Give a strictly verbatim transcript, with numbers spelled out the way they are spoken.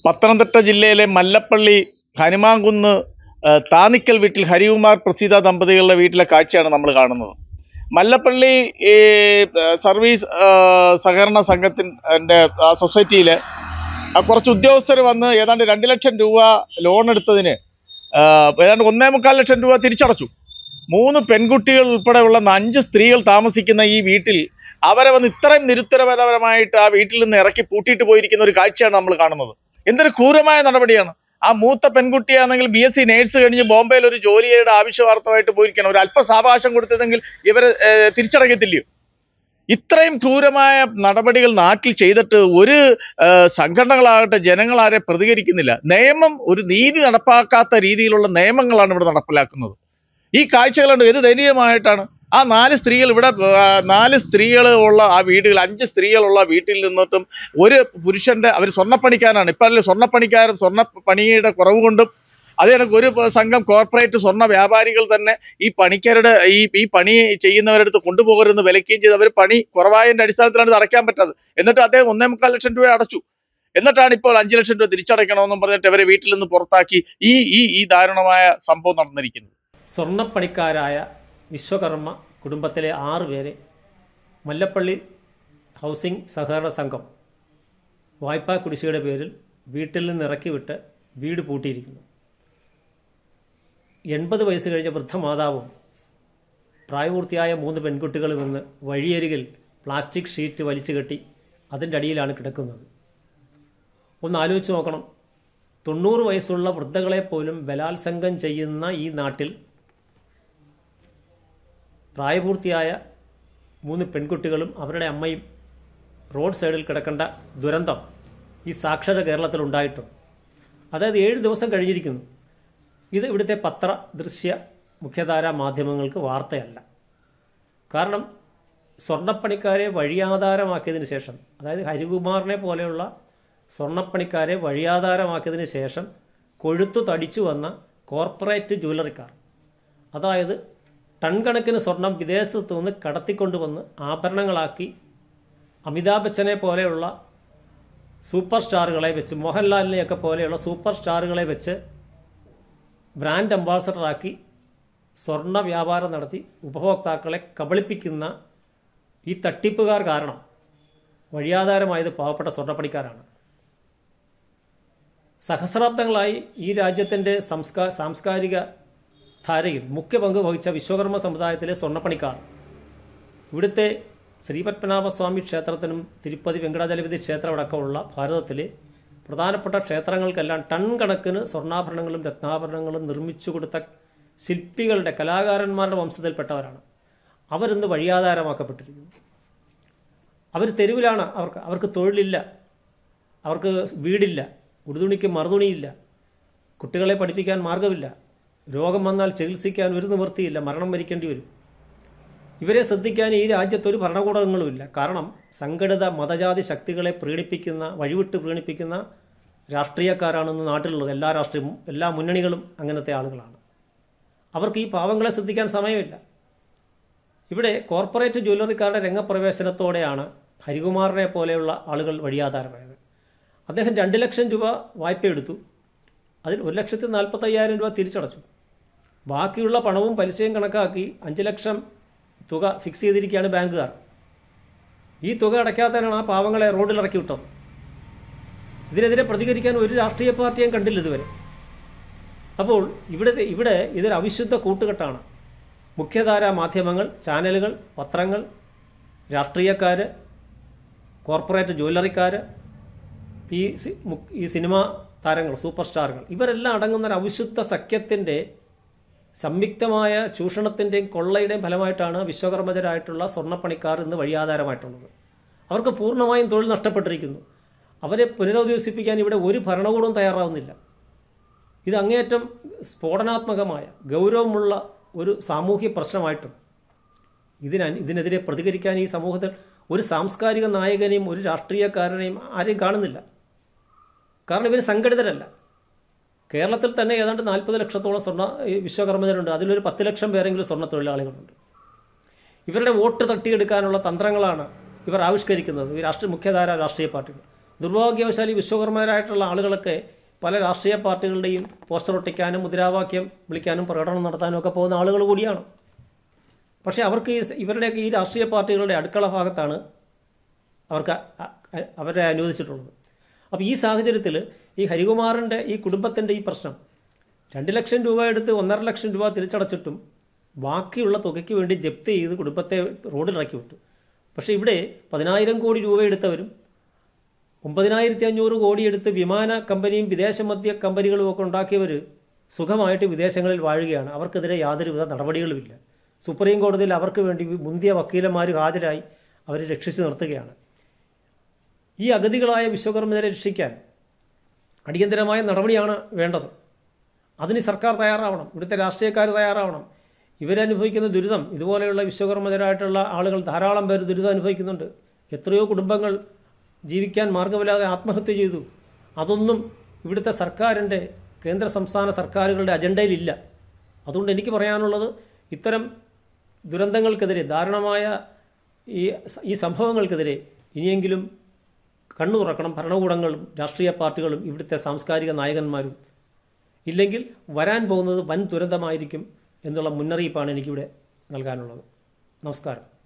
പത്തനംതിട്ട ജില്ലയിലെ മല്ലപ്പള്ളി ഹനുമാൻകുന്ന് താനിക്കൽ വീട്ടിൽ ഹരികുമാർ പ്രസീത ദമ്പതികളുടെ വീട്ടിലെ കാഴ്ചയാണ് നമ്മൾ കാണുന്നത്. മല്ലപ്പള്ളി ഈ സർവീസ് സഹകരണ സംഘത്തിൻ്റെ സൊസൈറ്റിയിൽ കുറച്ച് ഉദ്യോഗസ്ഥർ വന്ന് ഏതാണ്ട് രണ്ട് ലക്ഷം രൂപ ലോൺ എടുത്തതിന് ഏതാണ്ട് ഒന്നേ മുക്കാൽ ലക്ഷം രൂപ തിരിച്ചടച്ചു. മൂന്ന് പെൺകുട്ടികൾ ഉൾപ്പെടെയുള്ള അഞ്ച് സ്ത്രീകൾ താമസിക്കുന്ന ഈ വീട്ടിൽ അവരെ വന്ന് ഇത്രയും നിരുത്തരപരമായിട്ട് ആ വീട്ടിൽ നിന്ന് ഇറക്കി പൂട്ടിയിട്ട് പോയിരിക്കുന്ന ഒരു കാഴ്ചയാണ് നമ്മൾ കാണുന്നത്. എന്തൊരു ക്രൂരമായ നടപടിയാണ്. ആ മൂത്ത പെൺകുട്ടിയാണെങ്കിൽ ബി എസ് സി നേഴ്സ് കഴിഞ്ഞ് ബോംബെയിൽ ഒരു ജോലിയുടെ ആവശ്യവാർത്ഥമായിട്ട് പോയിരിക്കണം. ഒരു അല്പ സാവകാശം കൊടുത്തതെങ്കിൽ ഇവർ തിരിച്ചടക്കത്തില്ലയോ? ഇത്രയും ക്രൂരമായ നടപടികൾ നാട്ടിൽ ചെയ്തിട്ട് ഒരു സംഘടനകളാകട്ടെ ജനങ്ങളാരെ പ്രതികരിക്കുന്നില്ല. നിയമം ഒരു നീതി നടപ്പാക്കാത്ത രീതിയിലുള്ള നിയമങ്ങളാണ് ഇവിടെ നടപ്പിലാക്കുന്നത്. ഈ കാഴ്ചകളുണ്ട്. ഏത് ദയനീയമായിട്ടാണ്. ആ നാല് സ്ത്രീകൾ ഇവിടെ നാല് സ്ത്രീകൾ ഉള്ള ആ വീടുകൾ അഞ്ച് സ്ത്രീകളുള്ള വീട്ടിൽ നിന്നിട്ടും ഒരു പുരുഷന്റെ അവർ സ്വർണ്ണപ്പണിക്കാരാണ്. ഇപ്പം അല്ലെ സ്വർണ്ണപ്പണിക്കാരൻ സ്വർണ്ണ പണിയുടെ കുറവ് കൊണ്ടും അതേ കണക്ക് ഒരു സംഘം കോർപ്പറേറ്റ് സ്വർണ്ണ വ്യാപാരികൾ തന്നെ ഈ പണിക്കാരുടെ ഈ ഈ പണി ചെയ്യുന്നവരുടെ അടുത്ത് കൊണ്ടുപോകരുതെന്ന് വിലക്കുകയും ചെയ്ത് അവർ പണി കുറവായതിൻ്റെ അടിസ്ഥാനത്തിലാണ് ഇത് അടയ്ക്കാൻ പറ്റാത്തത്. എന്നിട്ട് അദ്ദേഹം ഒന്നേ മുക്കാൽ ലക്ഷം രൂപ അടച്ചു. എന്നിട്ടാണ് ഇപ്പോൾ അഞ്ച് ലക്ഷം രൂപ തിരിച്ചടയ്ക്കണമെന്നും പറഞ്ഞിട്ട് അവരെ വീട്ടിൽ നിന്ന് പുറത്താക്കി ഈ ഈ ഈ ദാരുണമായ സംഭവം നടന്നിരിക്കുന്നത്. സ്വർണ്ണപ്പണിക്കാരായ വിശ്വകർമ്മ കുടുംബത്തിലെ ആറ് പേരെ മല്ലപ്പള്ളി ഹൗസിംഗ് സഹകരണ സംഘം വായ്പാ കുടിശ്ശികയുടെ പേരിൽ വീട്ടിൽ നിന്ന് ഇറക്കി വിട്ട് വീട് പൂട്ടിയിരിക്കുന്നു. എൺപത് വയസ്സ് കഴിഞ്ഞ വൃദ്ധമാതാവും പ്രായപൂർത്തിയായ മൂന്ന് പെൺകുട്ടികളും ഇന്ന് വഴിയരികിൽ പ്ലാസ്റ്റിക് ഷീറ്റ് വലിച്ചു കെട്ടി അതിൻ്റെ അടിയിലാണ് കിടക്കുന്നത്. ഒന്ന് ആലോചിച്ച് നോക്കണം. തൊണ്ണൂറ് വയസ്സുള്ള വൃദ്ധകളെ പോലും ബലാത്സംഗം ചെയ്യുന്ന ഈ നാട്ടിൽ പ്രായപൂർത്തിയായ മൂന്ന് പെൺകുട്ടികളും അവരുടെ അമ്മയും റോഡ് സൈഡിൽ കിടക്കേണ്ട ദുരന്തം ഈ സാക്ഷര കേരളത്തിൽ ഉണ്ടായിട്ടും അതായത് ഏഴ് ദിവസം കഴിഞ്ഞിരിക്കുന്നു. ഇത് ഇവിടുത്തെ പത്ര ദൃശ്യ മുഖ്യധാരാ മാധ്യമങ്ങൾക്ക് വാർത്തയല്ല. കാരണം സ്വർണ്ണപ്പണിക്കാരെ വഴിയാധാരമാക്കിയതിന് ശേഷം, അതായത് ഹരികുമാറിനെ പോലെയുള്ള സ്വർണ്ണപ്പണിക്കാരെ വഴിയാധാരമാക്കിയതിന് ശേഷം കൊഴുത്തു തടിച്ചു വന്ന കോർപ്പറേറ്റ് ജ്വല്ലറിക്കാർ, അതായത് ടൺ കണക്കിന് സ്വർണം വിദേശത്തു നിന്ന് കടത്തിക്കൊണ്ടുവന്ന് ആഭരണങ്ങളാക്കി അമിതാഭ് ബച്ചനെ പോലെയുള്ള സൂപ്പർ സ്റ്റാറുകളെ വെച്ച്, മോഹൻലാലിനെയൊക്കെ പോലെയുള്ള സൂപ്പർ സ്റ്റാറുകളെ വെച്ച് ബ്രാൻഡ് അംബാസഡറാക്കി സ്വർണ്ണ വ്യാപാരം നടത്തി ഉപഭോക്താക്കളെ കബളിപ്പിക്കുന്ന ഈ തട്ടിപ്പുകാർ കാരണം വഴിയാധാരമായത് പാവപ്പെട്ട സ്വർണ്ണപ്പണിക്കാരാണ്. സഹസ്രാബ്ദങ്ങളായി ഈ രാജ്യത്തിൻ്റെ സംസ്കാ സാംസ്കാരിക ധാരയിൽ മുഖ്യ പങ്ക് വഹിച്ച വിശ്വകർമ്മ സമുദായത്തിലെ സ്വർണ്ണപ്പണിക്കാർ ഇവിടുത്തെ ശ്രീപത്മനാഭസ്വാമി ക്ഷേത്രത്തിനും തിരുപ്പതി വെങ്കടാചലപതി ക്ഷേത്രം അടക്കമുള്ള ഭാരതത്തിലെ പ്രധാനപ്പെട്ട ക്ഷേത്രങ്ങൾക്കെല്ലാം ടൺ കണക്കിന് സ്വർണ്ണാഭരണങ്ങളും രത്നാഭരണങ്ങളും നിർമ്മിച്ചു കൊടുത്ത ശില്പികളുടെ കലാകാരന്മാരുടെ വംശത്തിൽപ്പെട്ടവരാണ്. അവരിന്ന് വഴിയാധാരമാക്കപ്പെട്ടിരിക്കുന്നു. അവർ തെരുവിലാണ്. അവർക്ക് അവർക്ക് തൊഴിലില്ല, അവർക്ക് വീടില്ല, ഉടുതുണിക്ക് മറുതുണിയില്ല, കുട്ടികളെ പഠിപ്പിക്കാൻ മാർഗമില്ല, രോഗം വന്നാൽ ചികിത്സിക്കാൻ ഒരു നിവൃത്തിയില്ല, മരണം വരിക്കേണ്ടി വരും. ഇവരെ ശ്രദ്ധിക്കാൻ ഈ രാജ്യത്തൊരു ഭരണകൂടങ്ങളുമില്ല. കാരണം സംഘടിത മതജാതി ശക്തികളെ പ്രീണിപ്പിക്കുന്ന, വഴിവിട്ട് പ്രീണിപ്പിക്കുന്ന രാഷ്ട്രീയക്കാരാണെന്ന് നാട്ടിലുള്ളത്. എല്ലാ രാഷ്ട്രീയ എല്ലാ മുന്നണികളും അങ്ങനത്തെ ആളുകളാണ്. അവർക്ക് ഈ പാവങ്ങളെ ശ്രദ്ധിക്കാൻ സമയമില്ല. ഇവിടെ കോർപ്പറേറ്റ് ജ്വല്ലറിക്കാരുടെ രംഗപ്രവേശനത്തോടെയാണ് ഹരികുമാറിനെ പോലെയുള്ള ആളുകൾ വഴിയാധാരമായത്. അദ്ദേഹം രണ്ട് ലക്ഷം രൂപ വായ്പ എടുത്തു. അതിൽ ഒരു ലക്ഷത്തി നാൽപ്പത്തയ്യായിരം രൂപ തിരിച്ചടച്ചു. ബാക്കിയുള്ള പണവും പലിശയും കണക്കാക്കി അഞ്ച് ലക്ഷം തുക ഫിക്സ് ചെയ്തിരിക്കുകയാണ് ബാങ്കുകാർ. ഈ തുക അടയ്ക്കാത്തതിനാണ് ആ പാവങ്ങളെ റോഡിൽ ഇറക്കി വിട്ടത്. ഇതിനെതിരെ പ്രതികരിക്കാൻ ഒരു രാഷ്ട്രീയ പാർട്ടിയും കണ്ടില്ല ഇതുവരെ. അപ്പോൾ ഇവിടെ ഇവിടെ ഇതൊരു അവിശുദ്ധ കൂട്ടുകെട്ടാണ്. മുഖ്യധാരാ മാധ്യമങ്ങൾ, ചാനലുകൾ, പത്രങ്ങൾ, രാഷ്ട്രീയക്കാർ, കോർപ്പറേറ്റ് ജ്വല്ലറിക്കാർ, ഈ ഈ സിനിമാ താരങ്ങൾ, സൂപ്പർ സ്റ്റാറുകൾ, ഇവരെല്ലാം അടങ്ങുന്ന ഒരു അവിശുദ്ധ സഖ്യത്തിൻ്റെ സംയുക്തമായ ചൂഷണത്തിൻ്റെയും കൊള്ളയുടെയും ഫലമായിട്ടാണ് വിശ്വകർമ്മജരായിട്ടുള്ള സ്വർണ്ണപ്പണിക്കാർ ഇന്ന് വഴിയാധാരമായിട്ടുള്ളത്. അവർക്ക് പൂർണ്ണമായും തൊഴിൽ നഷ്ടപ്പെട്ടിരിക്കുന്നു. അവരെ പുനരധിവസിപ്പിക്കാൻ ഇവിടെ ഒരു ഭരണകൂടവും തയ്യാറാവുന്നില്ല. ഇത് അങ്ങേയറ്റം സ്ഫോടനാത്മകമായ ഗൗരവമുള്ള ഒരു സാമൂഹ്യ പ്രശ്നമായിട്ടും ഇതിന് ഇതിനെതിരെ പ്രതികരിക്കാൻ ഈ സമൂഹത്തിൽ ഒരു സാംസ്കാരിക നായകനെയും ഒരു രാഷ്ട്രീയക്കാരനെയും ആരെയും കാണുന്നില്ല. കാരണം ഇവർ സംഘടിതരല്ല. കേരളത്തിൽ തന്നെ ഏതാണ്ട് നാൽപ്പത് ലക്ഷത്തോളം സ്വർണ്ണ വിശ്വകർമ്മജരുണ്ട്. അതിലൊരു പത്ത് ലക്ഷം പേരെങ്കിലും സ്വർണ്ണ തൊഴിലാളികളുണ്ട്. ഇവരുടെ വോട്ട് തട്ടിയെടുക്കാനുള്ള തന്ത്രങ്ങളാണ് ഇവർ ആവിഷ്കരിക്കുന്നത്, ഈ രാഷ്ട്രീയ മുഖ്യധാര രാഷ്ട്രീയ പാർട്ടികൾ. ദുർഭാഗ്യവശാൽ ഈ വിശ്വകർമ്മരായിട്ടുള്ള ആളുകളൊക്കെ പല രാഷ്ട്രീയ പാർട്ടികളുടെയും പോസ്റ്റർ ഒട്ടിക്കാനും മുദ്രാവാക്യം വിളിക്കാനും പ്രകടനം നടത്താനും ഒക്കെ പോകുന്ന ആളുകൾ കൂടിയാണ്. പക്ഷേ അവർക്ക് ഈ ഇവരുടെയൊക്കെ ഈ രാഷ്ട്രീയ പാർട്ടികളുടെ അടുക്കള ഭാഗത്താണ് അവർക്ക് അവരെ അനുവദിച്ചിട്ടുള്ളത്. അപ്പോൾ ഈ സാഹചര്യത്തിൽ ഈ ഹരികുമാറിൻ്റെ ഈ കുടുംബത്തിൻ്റെ ഈ പ്രശ്നം രണ്ട് ലക്ഷം രൂപ എടുത്ത് ഒന്നര ലക്ഷം രൂപ തിരിച്ചടച്ചിട്ടും ബാക്കിയുള്ള തുകയ്ക്ക് വേണ്ടി ജപ്തി ചെയ്ത് കുടുംബത്തെ റോഡിലിറക്കി വിട്ടു. പക്ഷേ ഇവിടെ പതിനായിരം കോടി രൂപ എടുത്തവരും ഒമ്പതിനായിരത്തി അഞ്ഞൂറ് കോടി എടുത്ത് വിമാന കമ്പനിയും വിദേശ മദ്യ കമ്പനികളും ഒക്കെ ഉണ്ടാക്കിയവർ സുഖമായിട്ട് വിദേശങ്ങളിൽ വാഴുകയാണ്. അവർക്കെതിരെ യാതൊരുവിധ നടപടികളുമില്ല. സുപ്രീം കോടതിയിൽ അവർക്ക് വേണ്ടി മുന്തിയ വക്കീലന്മാർ ഹാജരായി അവരെ രക്ഷിച്ചു നിർത്തുകയാണ്. ഈ അഗതികളായ വിശ്വകർമ്മരെ രക്ഷിക്കാൻ അടിയന്തരമായ നടപടിയാണ് വേണ്ടത്. അതിന് സർക്കാർ തയ്യാറാവണം, ഇവിടുത്തെ രാഷ്ട്രീയക്കാർ തയ്യാറാവണം. ഇവരനുഭവിക്കുന്ന ദുരിതം, ഇതുപോലെയുള്ള വിശ്വകർമ്മരായിട്ടുള്ള ആളുകൾ ധാരാളം പേർ ദുരിതം അനുഭവിക്കുന്നുണ്ട്. എത്രയോ കുടുംബങ്ങൾ ജീവിക്കാൻ മാർഗമില്ലാതെ ആത്മഹത്യ ചെയ്തു. അതൊന്നും ഇവിടുത്തെ സർക്കാരിൻ്റെ, കേന്ദ്ര സംസ്ഥാന സർക്കാരുകളുടെ അജണ്ടയിലില്ല. അതുകൊണ്ട് എനിക്ക് പറയാനുള്ളത്, ഇത്തരം ദുരന്തങ്ങൾക്കെതിരെ, ദാരുണമായ ഈ ഈ സംഭവങ്ങൾക്കെതിരെ ഇനിയെങ്കിലും കണ്ണു തുറക്കണം ഭരണകൂടങ്ങളും രാഷ്ട്രീയ പാർട്ടികളും ഇവിടുത്തെ സാംസ്കാരിക നായകന്മാരും. ഇല്ലെങ്കിൽ വരാൻ പോകുന്നത് വൻ ദുരന്തമായിരിക്കും എന്നുള്ള മുന്നറിയിപ്പാണ് എനിക്കിവിടെ നൽകാനുള്ളത്. നമസ്കാരം.